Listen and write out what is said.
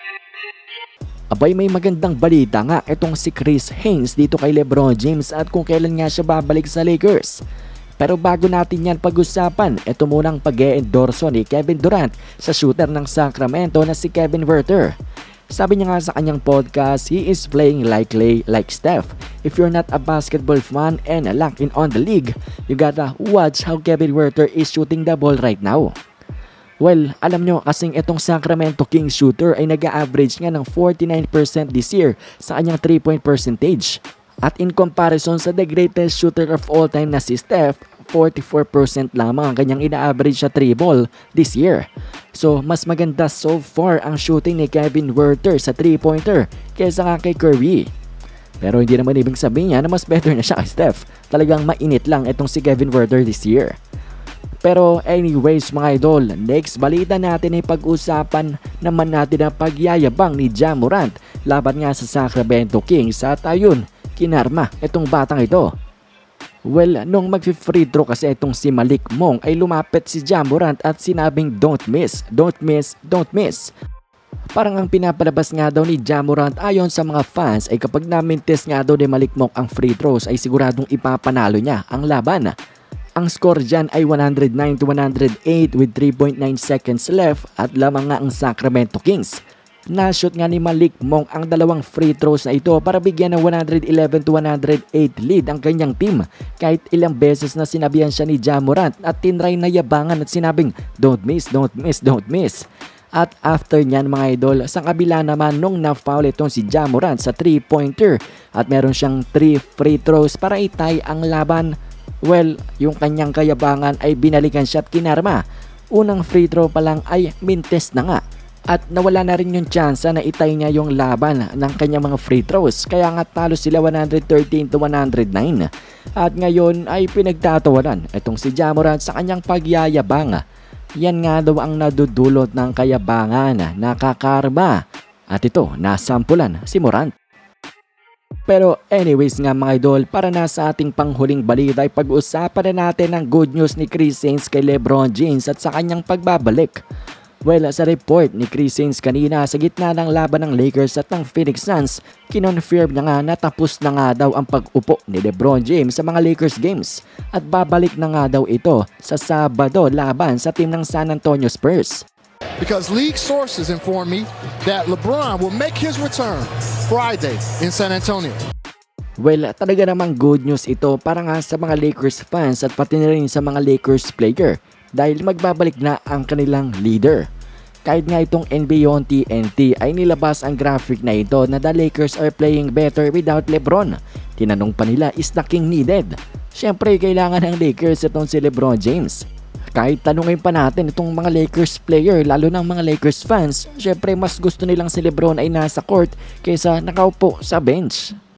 Abay, may magandang balita nga itong si Chris Haynes dito kay LeBron James at kung kailan nga siya babalik sa Lakers. Pero bago natin yan pag-usapan, ito munang pag-e-endorso ni Kevin Durant sa shooter ng Sacramento na si Kevin Huerter. Sabi niya nga sa kanyang podcast, he is playing like Clay, like Steph. If you're not a basketball fan and locked in on the league, you gotta watch how Kevin Huerter is shooting the ball right now. Well, alam nyo kasing itong Sacramento Kings shooter ay nag-a-average nga ng 49% this year sa kanyang 3-point percentage. At in comparison sa the greatest shooter of all time na si Steph, 44% lamang ang kanyang ina-average sa 3-ball this year. So, mas maganda so far ang shooting ni Kevin Huerter sa 3-pointer kaysa nga kay Curry. Pero hindi naman ibig sabihin niya na mas better na siya kay Steph. Talagang mainit lang itong si Kevin Huerter this year. Pero anyways mga idol, next balita natin ay pag-usapan naman natin ang pagyayabang ni Ja Morant laban nga sa Sacramento Kings at ayun, kinarma itong batang ito. Well, nung mag-free throw kasi itong si Malik Monk ay lumapit si Ja Morant at sinabing don't miss, don't miss, don't miss. Parang ang pinapalabas nga daw ni Ja Morant ayon sa mga fans ay kapag na-mintes nga daw ni Malik Monk ang free throws ay siguradong ipapanalo niya ang laban. Ang score dyan ay 109-108 with 3.9 seconds left at lamang nga ang Sacramento Kings. Na-shoot nga ni Malik Monk ang dalawang free throws na ito para bigyan ng 111-108 lead ang kanyang team. Kahit ilang beses na sinabihan siya ni Ja Morant at tinry na yabangan at sinabing don't miss, don't miss, don't miss. At after nyan mga idol, sa kabila naman nung na-foul itong si Ja Morant sa 3-pointer at meron siyang 3 free throws para itay ang laban. Well, yung kanyang kayabangan ay binalikan siya at kinarma. Unang free throw pa lang ay mintes na nga. At nawala na rin yung chance na itay niya yung laban ng kanyang mga free throws. Kaya nga talo sila 113-109. At ngayon ay pinagtatawanan itong si Ja Morant sa kanyang pagyayabang. Yan nga daw ang nadudulot ng kayabangan, nakakarma. At ito, nasampulan si Morant. Pero anyways nga mga idol, para na sa ating panghuling balita ay pag-usapan na natin ang good news ni Chris Haynes kay LeBron James at sa kanyang pagbabalik. Well, sa report ni Chris Haynes kanina sa gitna ng laban ng Lakers at ng Phoenix Suns, kinonfirm na nga na tapos na nga daw ang pag-upo ni LeBron James sa mga Lakers games at babalik na nga daw ito sa Sabado laban sa team ng San Antonio Spurs. Because league sources inform me that LeBron will make his return Friday in San Antonio. Well, talaga namang good news ito para nga sa mga Lakers fans at pati na rin sa mga Lakers player dahil magbabalik na ang kanilang leader. Kahit nga itong NBA on TNT ay nilabas ang graphic na ito na the Lakers are playing better without LeBron. Tinanong pa nila, is the king needed? Siyempre kailangan ng Lakers itong si LeBron James. Kahit tanungin pa natin itong mga Lakers player, lalo ng mga Lakers fans, syempre mas gusto nilang si LeBron ay nasa court kaysa nakaupo sa bench.